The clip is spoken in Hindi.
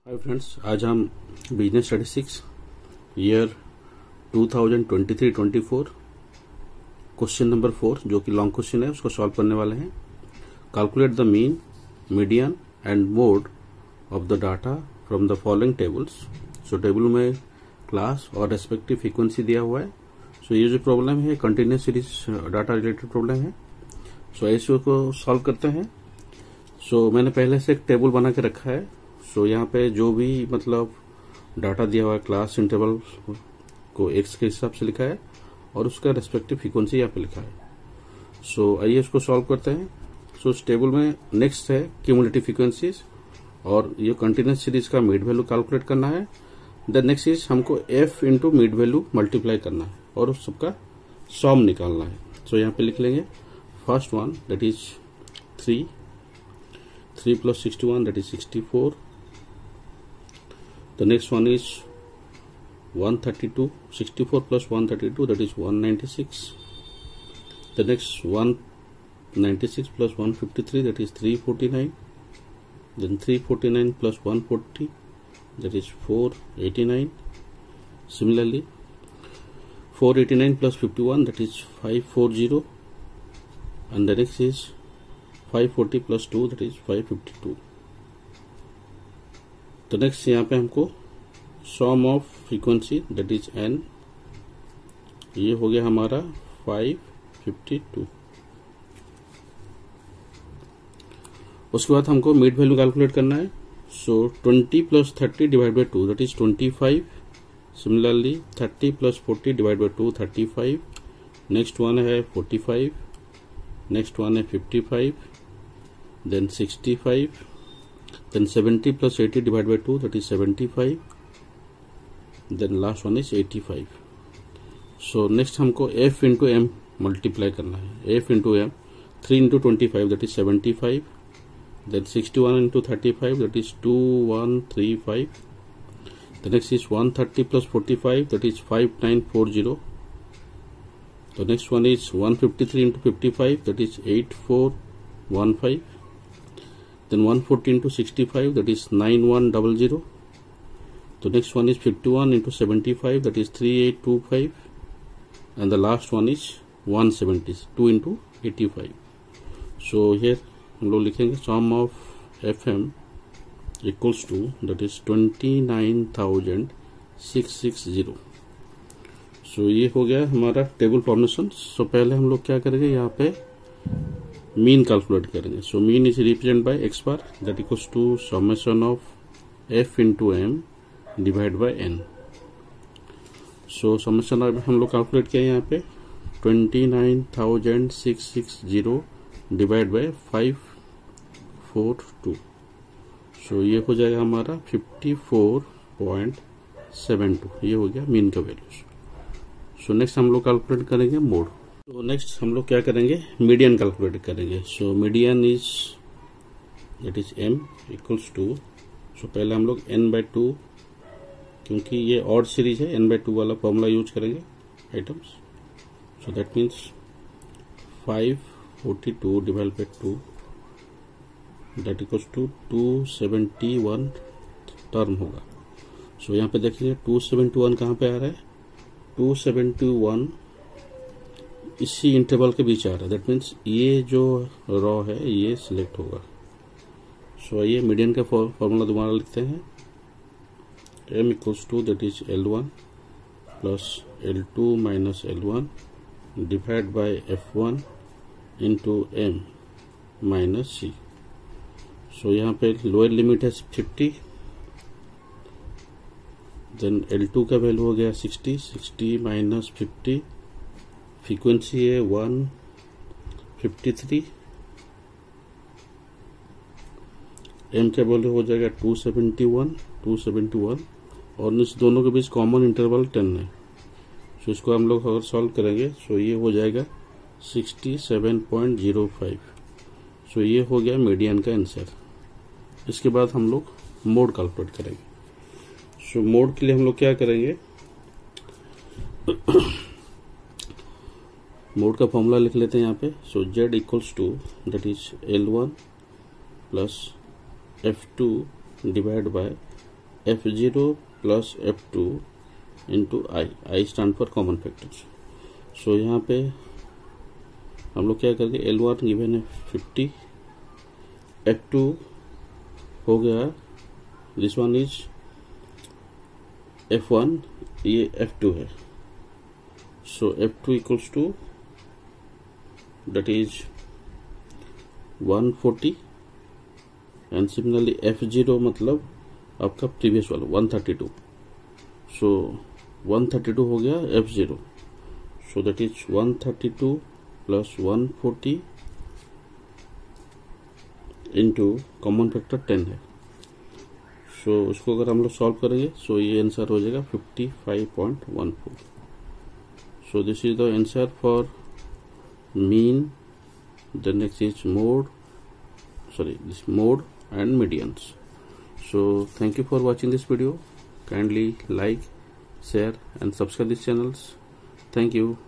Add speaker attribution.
Speaker 1: हाय फ्रेंड्स, आज हम business statistics year 2023-24 question number 4 जो कि लॉन्ग क्वेश्चन है उसको सॉल्व करने वाले हैं। Calculate the mean, median and mode of the data from the following tables. So table में क्लास और रेस्पेक्टिव फ्रीक्वेंसी दिया हुआ है। सो ये जो प्रॉब्लम है continuous series data related problem है। सो ऐसे को सॉल्व करते हैं। सो मैंने पहले से एक टेबल बना के रखा है। सो यहाँ पे जो भी मतलब डाटा दिया हुआ है क्लास इंटरवल को एक्स के हिसाब से लिखा है और उसका रेस्पेक्टिव फ्रीक्वेंसी यहाँ पे लिखा है। सो आइए इसको सॉल्व करते हैं। सो इस टेबल में नेक्स्ट है क्यूमुलेटिव फ्रीक्वेंसीज और ये कंटिन्यूस सीरीज का मिड वैल्यू कैलकुलेट करना है। देन नेक्स्ट इज हमको F into mid value multiply करना है और उस सबका सॉम निकालना है। सो यहाँ पे लिख लेंगे first one that is 3 plus 61 that is 64. The next one is 132, 64 plus 132 that is 196. The next 196 plus 153 that is 349. Then 349 plus 140 that is 489. Similarly 489 plus 51 that is 540 and the next is 540 plus 2 that is 552. तो नेक्स्ट यहाँ पे हमको sum of frequency that is n, ये हो गया हमारा 552। उसके बाद हमको मिड वैल्यू कैलकुलेट करना है। So 20 plus 30 divide by 2 that is 25। Similarly 30 plus 40 divide by 2 35। Next one है 45। नेक्स्ट वन है 55, then 65, then 70 plus 80 divided by 2 that is 75, then last one is 85. So next हमको f into m multiply करना है। f into m 3 into 25 that is 75, then 61 into 35 that is 2135. The next is 130 plus 45 that is 5940. The next one is 153 into 55 that is 8415. Then 140 into 65 that is 9100. The next one is 51 into 75 that is 3825. And the last one is 172 into 85. So here हम लोग लिखेंगे sum of FM equals to that is 29,660. सो ये हो गया हमारा टेबल फॉर्मेशन। सो पहले हम लोग क्या करेंगे, यहाँ पे मीन कैलकुलेट करेंगे। So mean is represent by X bar that equals to summation of F into M divide by N. So summation हम लोग कैलकुलेट किया यहाँ पे 29,660 डिवाइड बाय 542। सो ये हो जाएगा हमारा 54.72। ये हो गया मीन का वैल्यू। सो नेक्स्ट हम लोग कैलकुलेट करेंगे मोड। तो नेक्स्ट हम लोग क्या करेंगे, मीडियन कैलकुलेट करेंगे। So median is that is m equals to, so पहले हम लोग n/2, क्योंकि ये ऑड सीरीज है n/2 वाला फॉर्मूला यूज करेंगे items. So that means 542 divide by 2 that equals to 271 term होगा। सो यहाँ पे देखिए 271 कहाँ पे आ रहा है, 271 इसी इंटरवल के बीच आ रहा है। दैट मीन्स ये जो रॉ है ये सिलेक्ट होगा। सो आइए मीडियन का फॉर्मूला दोबारा लिखते हैं। m equals to that is L1 plus L2 minus L1 divide by F1 into m minus c। So यहाँ पे लोअर लिमिट है 50, देन L2 का वैल्यू हो गया 60 माइनस 50, फ्रीक्वेंसी है 153, m का वैल्यू हो जाएगा 271 और इस दोनों के बीच कॉमन इंटरवल 10 है। सो इसको हम लोग अगर सॉल्व करेंगे सो ये हो जाएगा 67.05। सो ये हो गया मीडियन का आंसर। इसके बाद हम लोग मोड कैलकुलेट करेंगे। सो मोड के लिए हम लोग क्या करेंगे, मोड का फॉर्मूला लिख लेते हैं यहाँ पे। So z equals to that is L1 plus F2 divide by F0 plus F2 into I stand for common factors. So यहाँ पे हम लोग क्या करेंगे, L1 गिवन है 50, F2 हो गया, दिस वन इज F1, ये F2 है। So F2 equals to that is 140 and similarly F0 मतलब आपका प्रीवियस वाला 132। सो 132 हो गया F0, so that is 132 plus 140 into common factor 10 है। सो उसको अगर हम लोग सॉल्व करेंगे सो ये आंसर हो जाएगा 55.14। So this is the answer for mean. The next is mode, this mode and medians. So thank you for watching this video. Kindly like, share and subscribe these channels. Thank you.